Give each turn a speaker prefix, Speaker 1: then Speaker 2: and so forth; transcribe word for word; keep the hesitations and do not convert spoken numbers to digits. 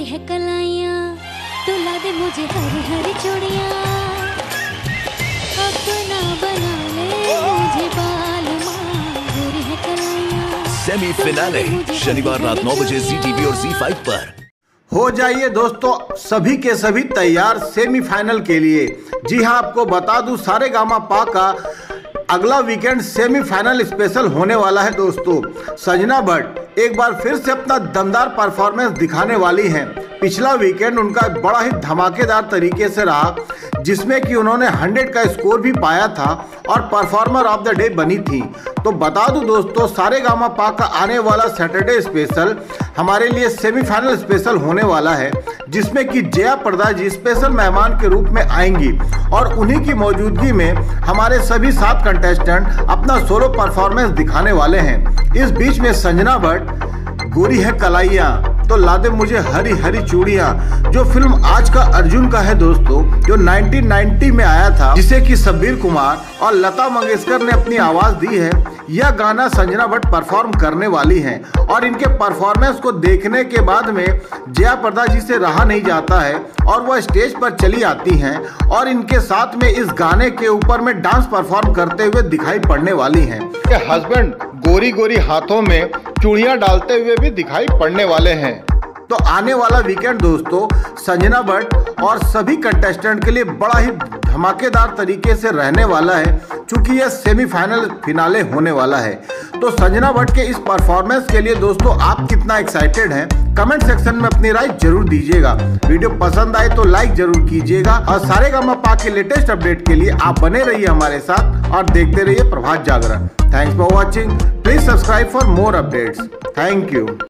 Speaker 1: है कलाइयाँ, तो ला दे मुझे हरी हरी चूड़ियाँ, अपना बना ले मुझे बालमा, गोरी है कलाइयाँ।
Speaker 2: सेमी फिनाले शनिवार रात नौ बजे जी टीवी और जी फाइव पर।
Speaker 3: हो जाइए दोस्तों सभी के सभी तैयार सेमीफाइनल के लिए। जी हां, आपको बता दूं सारेगामा पा का अगला वीकेंड सेमीफाइनल स्पेशल होने वाला है दोस्तों। संजना भट्ट एक बार फिर से अपना दमदार परफॉर्मेंस दिखाने वाली हैं। पिछला वीकेंड उनका बड़ा ही धमाकेदार तरीके से रहा, जिसमें कि उन्होंने सौ का स्कोर भी पाया था और परफॉर्मर ऑफ द डे बनी थी। तो बता दूं दोस्तों सारेगामा पा का आने वाला सैटरडे स्पेशल हमारे लिए सेमीफाइनल स्पेशल होने वाला है, जिसमें कि जया प्रदा जी स्पेशल मेहमान के रूप में आएंगी और उन्हीं की मौजूदगी में हमारे सभी सात कंटेस्टेंट अपना सोलो परफॉर्मेंस दिखाने वाले हैं। इस बीच में संजना भट्ट गोरी है कलाइयाँ, तो ला दे मुझे हरी हरी चूड़ियाँ, जो फिल्म आज का अर्जुन का है दोस्तों, जो उन्नीस सौ नब्बे में आया था, जिसे कि शब्बीर कुमार और लता मंगेशकर ने अपनी आवाज दी है। यह गाना संजना भट्ट परफॉर्म करने वाली हैं और इनके परफॉर्मेंस को देखने के बाद में जया प्रदा जी से रहा नहीं जाता है और वह स्टेज पर चली आती हैं और इनके साथ में इस गाने के ऊपर में डांस परफॉर्म करते हुए दिखाई पड़ने वाली हैं। हस्बैंड गोरी गोरी हाथों में चूड़ियां डालते हुए भी दिखाई पड़ने वाले हैं। तो आने वाला वीकेंड दोस्तों संजना भट्ट और सभी कंटेस्टेंट के लिए बड़ा ही धमाकेदार तरीके से रहने वाला है, क्योंकि यह सेमीफाइनल फिनाले होने वाला है। तो संजना भट्ट के इस परफॉर्मेंस के लिए दोस्तों आप कितना एक्साइटेड हैं, कमेंट सेक्शन में अपनी राय जरूर दीजिएगा। वीडियो पसंद आए तो लाइक जरूर कीजिएगा और सारेगामा पा के लेटेस्ट अपडेट के लिए आप बने रहिए हमारे साथ और देखते रहिए Prabhat Jagran. Thanks for watching, please subscribe for more updates. Thank you.